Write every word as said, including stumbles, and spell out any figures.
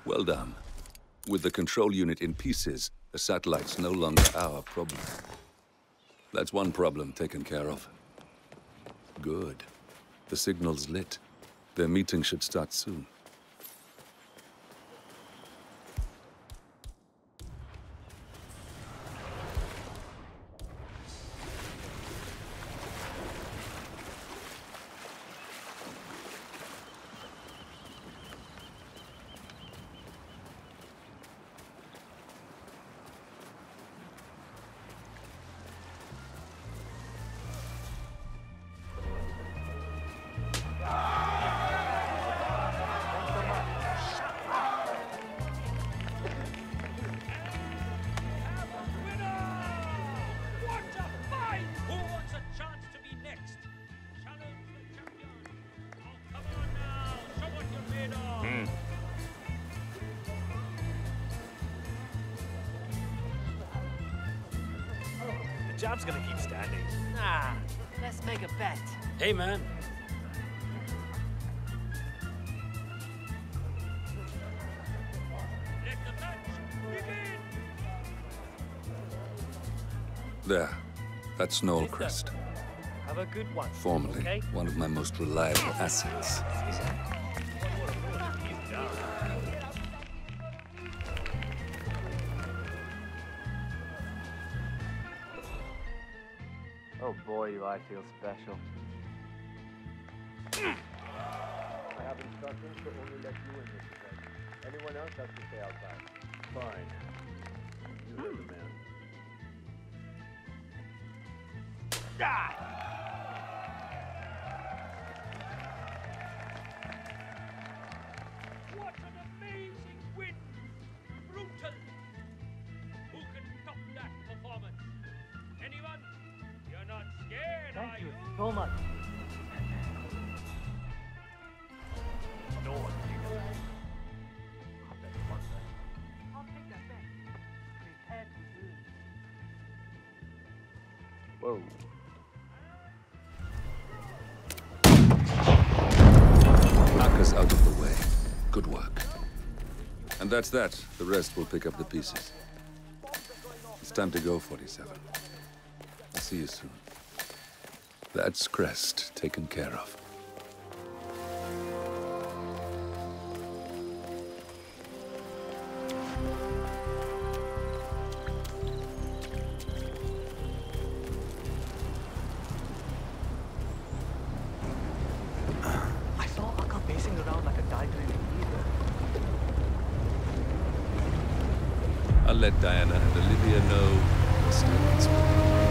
Well done. With the control unit in pieces, the satellite's no longer our problem. That's one problem taken care of. Good. The signal's lit. Their meeting should start soon. Job's gonna keep standing. Nah, let's make a bet. Hey, man. Let the match begin! There. That's Knollcrest. Have a good one. Formerly, okay? one of my most reliable assets. Oh boy, do I feel special. I have instructions to only let you in this event. Anyone else has to stay outside. Fine. You heard the man. What an amazing win! Brutal! Who can top that performance? Anyone? You're not scared, Thank are you you? so much. No one thinks that. I'll bet one thing. I'll take that bet. Prepare to lose. Whoa. Aka's out of the way. Good work. And that's that. The rest will pick up the pieces. It's time to go, forty-seven. I'll see you soon. That's Crest taken care of. I saw Akka pacing around like a tiger in a heather. I'll let Diana and Olivia know we're still in space.